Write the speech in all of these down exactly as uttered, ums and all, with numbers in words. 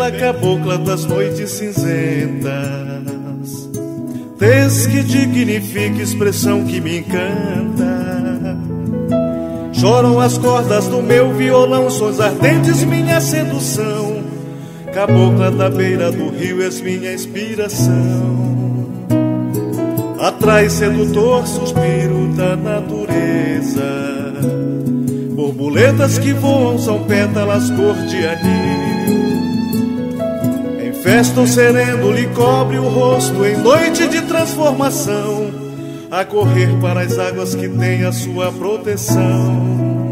bela cabocla das noites cinzentas, tez que dignifica, expressão que me encanta. Choram as cordas do meu violão, sons ardentes, minha sedução. Cabocla da beira do rio, és minha inspiração. Atrai sedutor suspiro da natureza. Borboletas que voam são pétalas cor de anil. Em festa o sereno lhe cobre o rosto em noite de transformação, a correr para as águas que têm a sua proteção.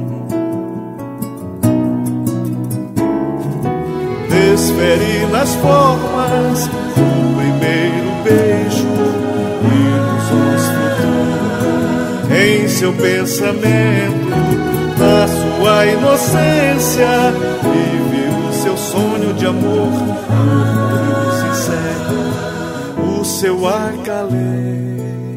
Desfere nas formas o primeiro beijo e nos olhos flutua em seu pensamento, na sua inocência, vive o seu sonho de amor, orgulho sincero, o seu acalento.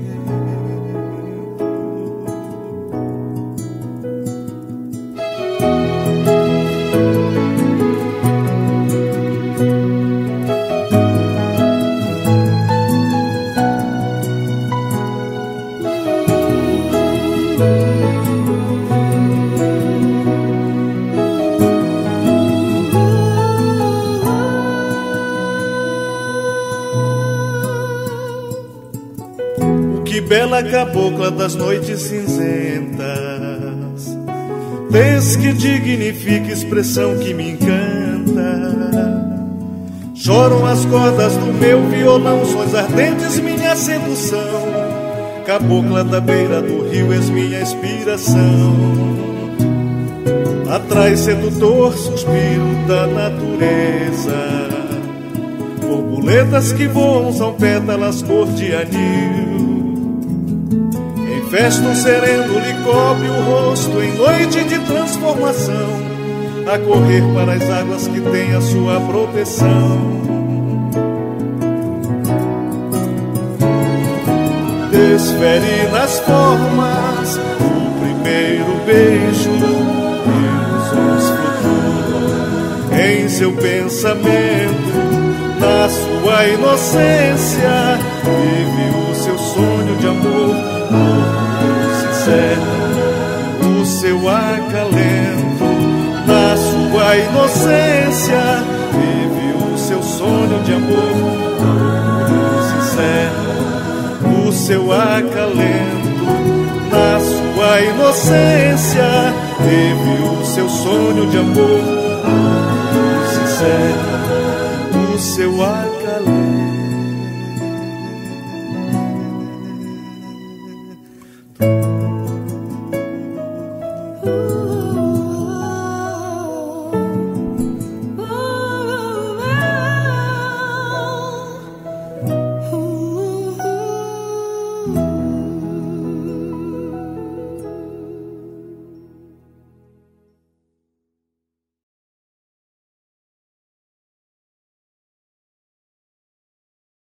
Bela cabocla das noites cinzentas, tez que dignifica, expressão que me encanta. Choram as cordas do meu violão, sons ardentes, minha sedução. Cabocla da beira do rio, és minha inspiração. Atrai sedutor suspiro da natureza. Borboletas que voam são pétalas cor de anil. Festa um sereno lhe cobre o rosto em noite de transformação, a correr para as águas que têm a sua proteção. Desfere nas formas o primeiro beijo e os olhos flutuam em seu pensamento, na sua inocência, vive o seu sonho de amor, o seu acalento, na sua inocência, vive o seu sonho de amor, sincero, o seu acalento, na sua inocência, vive o seu sonho de amor, sincero, o seu acalento.